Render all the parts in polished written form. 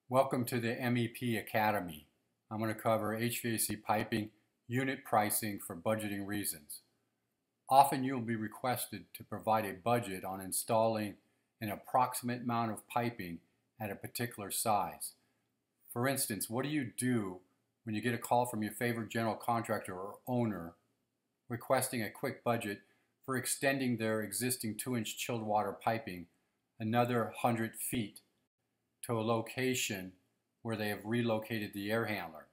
Welcome to the MEP Academy. I'm going to cover HVAC piping unit pricing for budgeting reasons. Often you'll be requested to provide a budget on installing an approximate amount of piping at a particular size. For instance, what do you do when you get a call from your favorite general contractor or owner requesting a quick budget for extending their existing 2-inch chilled water piping another 100 feet to a location where they have relocated the air handler?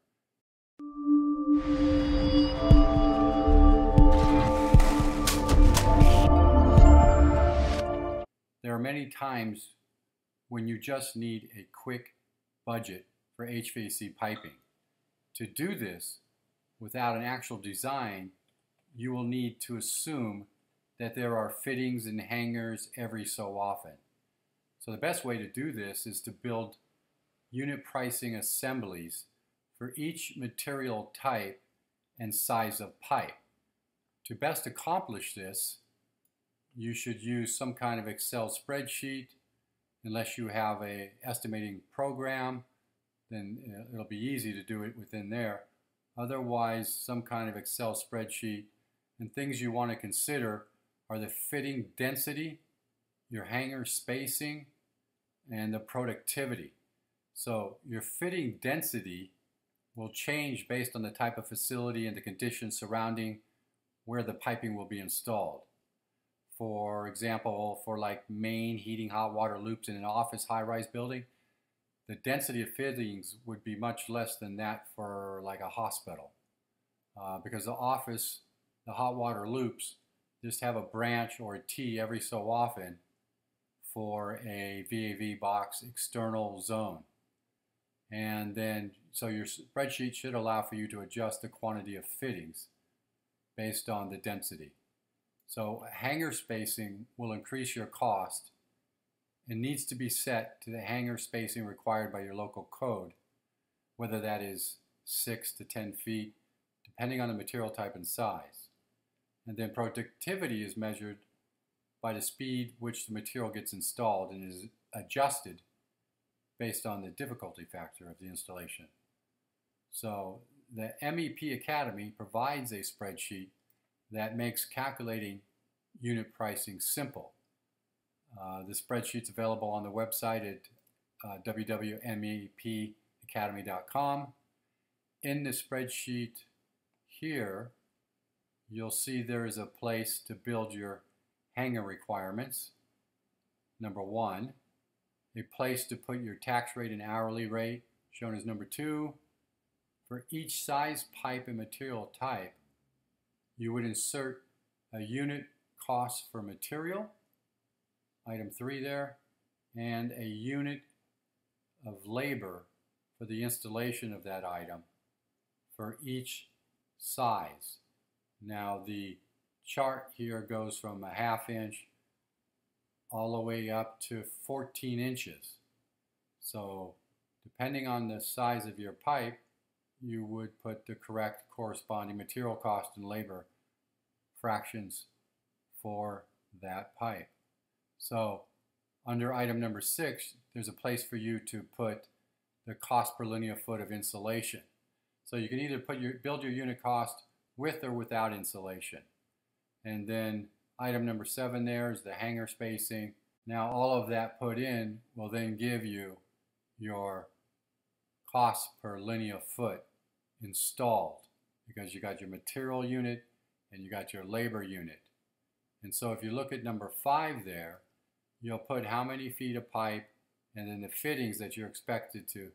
There are many times when you just need a quick budget for HVAC piping. To do this without an actual design, you will need to assume that there are fittings and hangers every so often. So the best way to do this is to build unit pricing assemblies for each material type and size of pipe. To best accomplish this, you should use some kind of Excel spreadsheet. Unless you have an estimating program, then it'll be easy to do it within there. Otherwise, some kind of Excel spreadsheet. And things you want to consider are the fitting density, your hanger spacing, and the productivity. So your fitting density will change based on the type of facility and the conditions surrounding where the piping will be installed. For example, for like main heating hot water loops in an office high-rise building, the density of fittings would be much less than that for like a hospital. Because the office, the hot water loops just have a branch or a T every so often for a VAV box external zone. And then, so your spreadsheet should allow for you to adjust the quantity of fittings based on the density. So hanger spacing will increase your cost and needs to be set to the hanger spacing required by your local code, whether that is 6 to 10 feet, depending on the material type and size. And then productivity is measured by the speed which the material gets installed and is adjusted based on the difficulty factor of the installation. So the MEP Academy provides a spreadsheet that makes calculating unit pricing simple. The spreadsheet's available on the website at www.mepacademy.com. In the spreadsheet here, you'll see there is a place to build your hanger requirements. Number 1, a place to put your tax rate and hourly rate, shown as number 2. For each size pipe and material type, you would insert a unit cost for material, item 3 there, and a unit of labor for the installation of that item for each size. Now the chart here goes from a 1/2 inch all the way up to 14 inches. So depending on the size of your pipe, you would put the correct corresponding material cost and labor fractions for that pipe. So under item number 6, there's a place for you to put the cost per linear foot of insulation. So you can either build your unit cost with or without insulation. And then item number 7 there is the hanger spacing. Now all of that put in will then give you your cost per linear foot installed, because you got your material unit and you got your labor unit. And so if you look at number 5 there, you'll put how many feet of pipe and then the fittings that you're expected to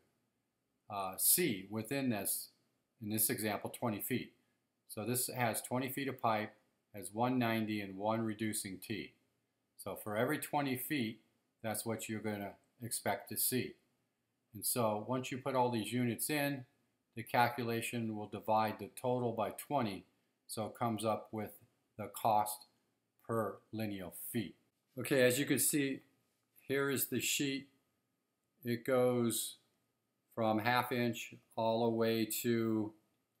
see within this, in this example, 20 feet. So this has 20 feet of pipe, has 190 and 1 reducing T. So for every 20 feet, that's what you're going to expect to see. And so once you put all these units in, the calculation will divide the total by 20, so it comes up with the cost per linear feet. Okay, as you can see, here is the sheet. It goes from 1/2 inch all the way to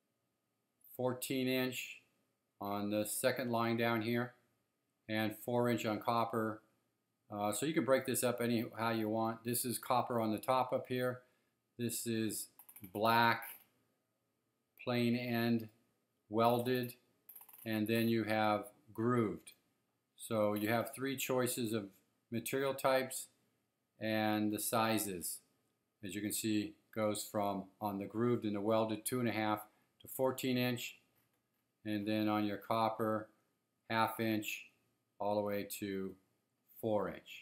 14 inch on the second line down here, and 4 inch on copper. So you can break this up any how you want. This is copper on the top up here. This is black, plain end, welded, and then you have grooved. So you have three choices of material types and the sizes. As you can see, goes from on the grooved and the welded 2.5 to 14 inch, and then on your copper 1/2 inch all the way to 4 inch.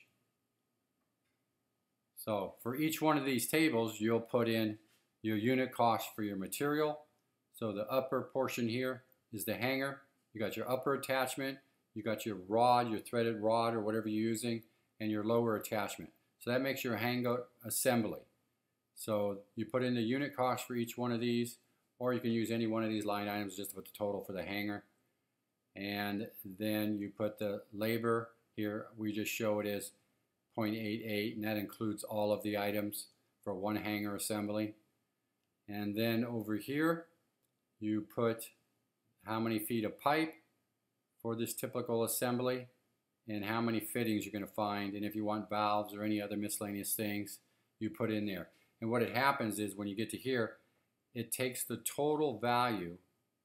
So for each one of these tables, you'll put in your unit cost for your material. So the upper portion here is the hanger. You got your upper attachment, you got your rod, your threaded rod or whatever you're using, and your lower attachment. So that makes your hanger assembly. So you put in the unit cost for each one of these, or you can use any one of these line items just to put the total for the hanger. And then you put the labor here. We just show it as 0.88, and that includes all of the items for one hanger assembly. And then over here, you put how many feet of pipe for this typical assembly and how many fittings you're going to find, and if you want valves or any other miscellaneous things, you put in there. And what it happens is when you get to here, it takes the total value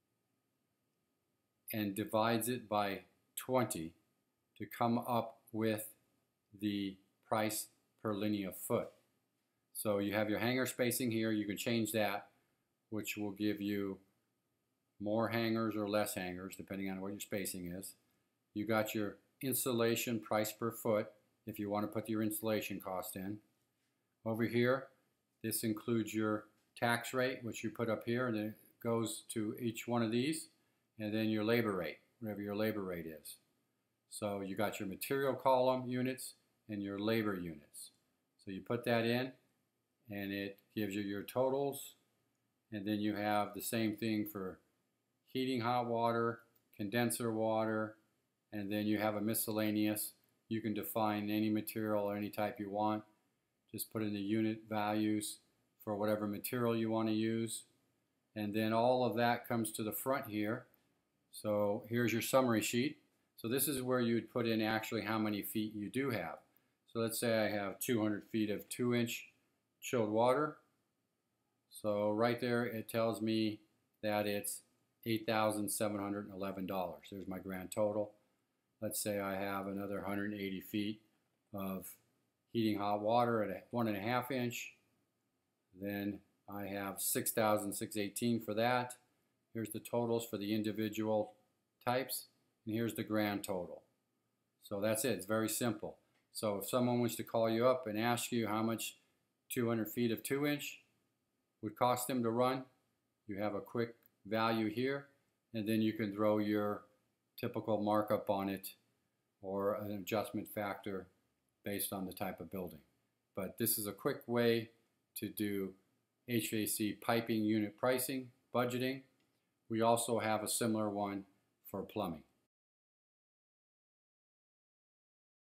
and divides it by 20 to come up with the price per linear foot. So you have your hanger spacing here. You can change that, which will give you more hangers or less hangers depending on what your spacing is. You got your installation price per foot if you want to put your installation cost in. Over here, this includes your tax rate, which you put up here, and then it goes to each one of these, and then your labor rate, whatever your labor rate is. So you got your material column units and your labor units. So you put that in, and it gives you your totals, and then you have the same thing for heating hot water, condenser water, and then you have a miscellaneous. You can define any material or any type you want. Just put in the unit values for whatever material you want to use. And then all of that comes to the front here. So here's your summary sheet. So this is where you would put in actually how many feet you do have. So let's say I have 200 feet of 2-inch chilled water. So right there it tells me that it's $8,711. There's my grand total. Let's say I have another 180 feet of heating hot water at 1.5 inch. Then I have 6,618 for that. Here's the totals for the individual types, and here's the grand total. So that's it. It's very simple. So if someone wants to call you up and ask you how much 200 feet of 2-inch would cost them to run, you have a quick value here, and then you can throw your typical markup on it or an adjustment factor based on the type of building. But this is a quick way to do HVAC piping unit pricing, budgeting. We also have a similar one for plumbing.